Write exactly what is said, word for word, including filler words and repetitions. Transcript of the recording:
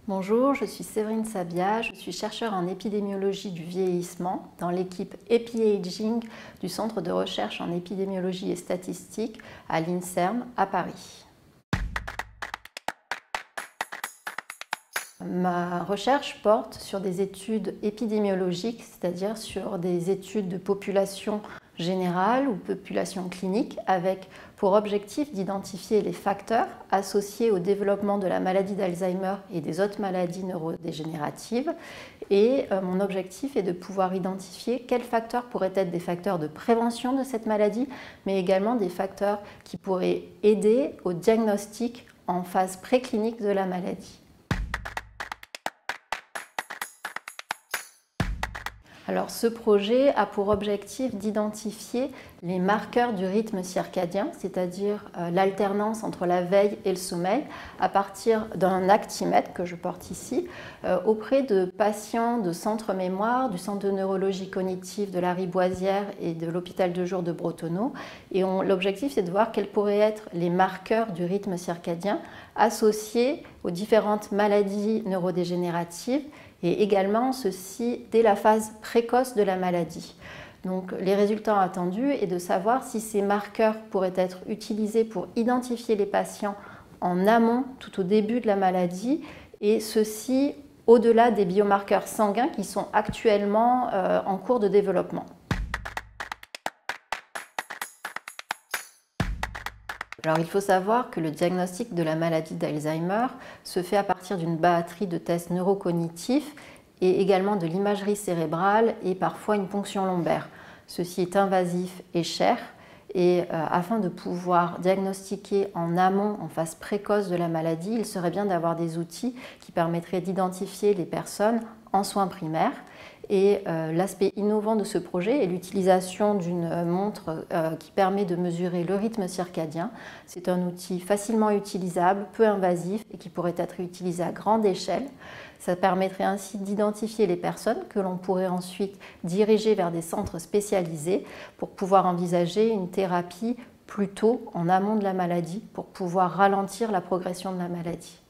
Bonjour, je suis Séverine Sabia, je suis chercheure en épidémiologie du vieillissement dans l'équipe EpiAging du Centre de recherche en épidémiologie et statistique à l'INSERM à Paris. Ma recherche porte sur des études épidémiologiques, c'est-à-dire sur des études de population générale ou population clinique, avec pour objectif d'identifier les facteurs associés au développement de la maladie d'Alzheimer et des autres maladies neurodégénératives. Et euh, mon objectif est de pouvoir identifier quels facteurs pourraient être des facteurs de prévention de cette maladie, mais également des facteurs qui pourraient aider au diagnostic en phase préclinique de la maladie. Alors, ce projet a pour objectif d'identifier les marqueurs du rythme circadien, c'est-à-dire euh, l'alternance entre la veille et le sommeil, à partir d'un actimètre que je porte ici, euh, auprès de patients de centre mémoire, du centre de neurologie cognitive de la Riboisière et de l'hôpital de jour de Bretonneau. Et l'objectif, c'est de voir quels pourraient être les marqueurs du rythme circadien associés aux différentes maladies neurodégénératives, et également ceci dès la phase précoce de la maladie. Donc, les résultats attendus est de savoir si ces marqueurs pourraient être utilisés pour identifier les patients en amont, tout au début de la maladie, et ceci au-delà des biomarqueurs sanguins qui sont actuellement euh, en cours de développement. Alors, il faut savoir que le diagnostic de la maladie d'Alzheimer se fait à partir d'une batterie de tests neurocognitifs et également de l'imagerie cérébrale et parfois une ponction lombaire. Ceci est invasif et cher et euh, afin de pouvoir diagnostiquer en amont, en phase précoce de la maladie, il serait bien d'avoir des outils qui permettraient d'identifier les personnes en soins primaires. Et euh, l'aspect innovant de ce projet est l'utilisation d'une montre euh, qui permet de mesurer le rythme circadien. C'est un outil facilement utilisable, peu invasif et qui pourrait être utilisé à grande échelle. Ça permettrait ainsi d'identifier les personnes que l'on pourrait ensuite diriger vers des centres spécialisés pour pouvoir envisager une thérapie plus tôt en amont de la maladie pour pouvoir ralentir la progression de la maladie.